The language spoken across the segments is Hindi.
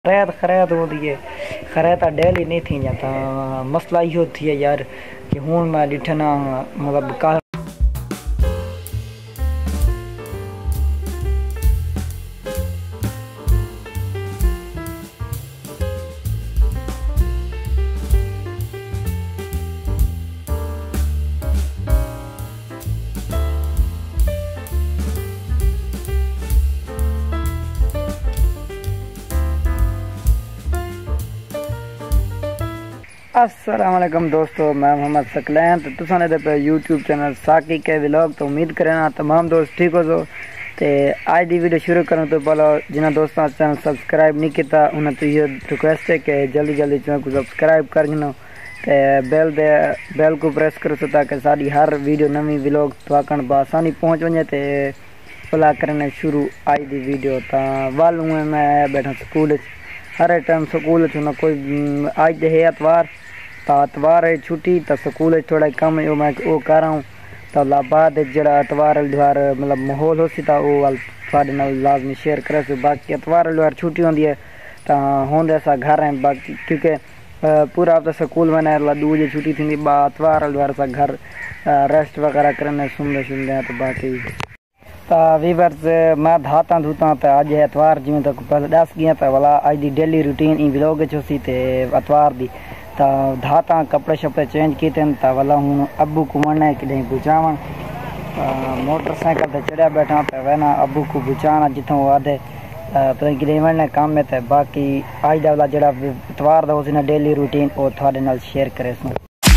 खैर खैर होती है खैर तो डेली नहीं थी जाता मसला यो थी है यार कि हूँ मैं डिठना मतलब अस्सलाम वालेकुम दोस्तों, मैं मोहम्मद सकलैन। तो तुसाने दे पे यूट्यूब चैनल साकी के व्लॉग। तो उम्मीद करना तमाम दोस्त ठीक हो। तो आज दी वीडियो शुरू करूँ तो पहले जिन्हें दोस्तों चैनल सब्सक्राइब नहीं किया उन्हें तो ये रिक्वेस्ट है कि जल्दी जल्दी चैनल को सब्सक्राइब कर गिनो तो बेल को प्रेस करो सो ताकि सारी हर वीडियो नवी व्लॉग तो बसानी पहुँच वजे। तो भला करने शुरू आज दी वीडियो। तो वाल हूँ मैं बैठा स्कूल हर टाइम स्कूल कोई आज दे है एतवार तो एतवार है छुट्टी तो स्कूल थोड़ा कम है मैं वो कर रहा हूँ। तो बाद जरा एतवार द्वार मतलब माहौल हो सी तो वो थोड़े नाल लाजमी शेयर करे सो। बाकी एतवार द्वार छुट्टी होती है तो होंगे असा घर हैं बाकी क्योंकि पूरा हफ्ता स्कूल में दूजे छुट्टी थी एतवार द्वार सा घर रेस्ट वगैरह करने सुनते सुनते। तो बाकी तो वीवर्स मैं धाता धूता तो अज एतवार जिमें तक पहले दस गया तो वाला अज दी डेली रूटीन इन व्लॉग सी तो एतवार दी तो धाता कपड़े शपड़े चेंज किए तो वाला हूँ अबू को मरना कि बुचावन मोटरसाइकिल पर चढ़िया बैठा तो वहना अबू को बुचाना जितों वो आधे पता कि वरना काम है। तो बाकी अज का वाला जरा एतवार का उस डेली रूटीन वो थोड़े नाल शेयर करे सूँ।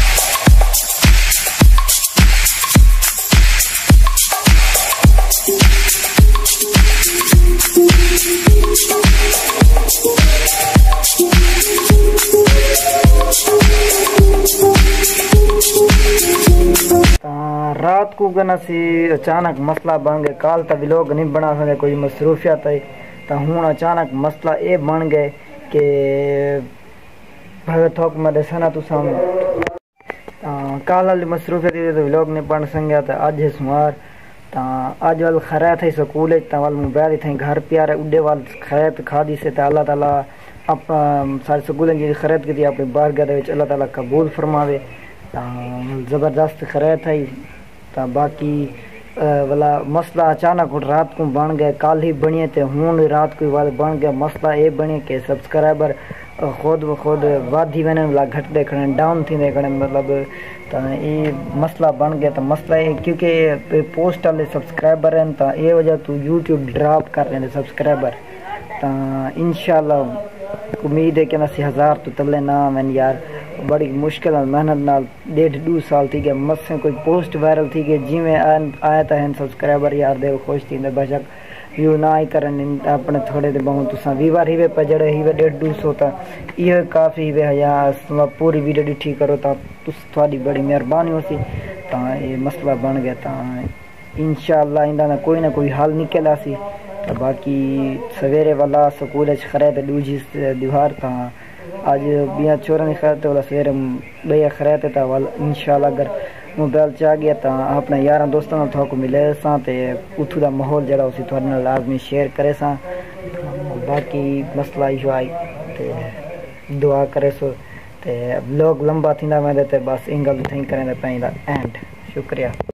रात को गना सी अचानक मसला बन गए। काल तक व्लॉग नहीं बना सके कोई मसरूफियत है तो हूँ अचानक मसला ये बन गए कि भाई थोक मैं दसा तुसा काल वाली मसरूफियत तो व्लॉग नहीं बन सकिया। तो अज है सोमवार तो अज वाल खैर थी स्कूल वाल मोबाइल थी घर प्यार उडे वाल खैरत खादी से अल्लाह ताला आप सारे स्कूल जी खैरत की अपनी बारगाह अल्लाह ताला कबूल फरमावे। ज़बरदस्त खैर थी। तो बाकी वाला मसला अचानक रात को बन गए काल ही बनिए तो हूँ रात को वाल बन गया मसला ये बने कि सब्सक्राइबर खुद ब खुद वादी वने वाला घट देखने डाउन थी देखने मतलब। तो ये मसला बन गया। तो मसला ये क्योंकि पोस्ट वाले सब्सक्राइबर हैं तो ये वजह तो यूट्यूब ड्रॉप कर रहे हैं सब्सक्राइबर। तो इंशाल्लाह उम्मीद है कि ना 1000 तो तबले ना मैंने यार बड़ी मुश्किल मेहनत नाल 1.5-2 साल थी गए मस्से कोई पोस्ट वायरल थी गई जिमें आया तो हैं सब्सक्राइबर यार दे खुश थी बेशक व्यू ना ही करन अपने थोड़े दे बहुत तुसा वीवर ही वे पजड़े ही वे 150 तो ये काफ़ी वे या पूरी वीडियो डिठी करो तो थोड़ी बड़ी मेहरबानी हो सी। तो ये मसला बन गया तो इंशाअल्लाह इंदा ना कोई हल निकला सी। तो बाकी सवेरे वाला स्कूल खरे दूजी दीवार था आज बिया चोर खैर तो सवेरे भैया खैर था वाल इंशाल्लाह अगर मोबाइल चा गया तो अपने यार दोस्तों थोक मिले सा उथू का माहौल जरा उसी थोड़े लाजमी शेयर करे सा। बाकी मसला इशू आई तो दुआ करे सो तो लोग लंबा थी मैं बस इन गल थी करें एंड शुक्रिया।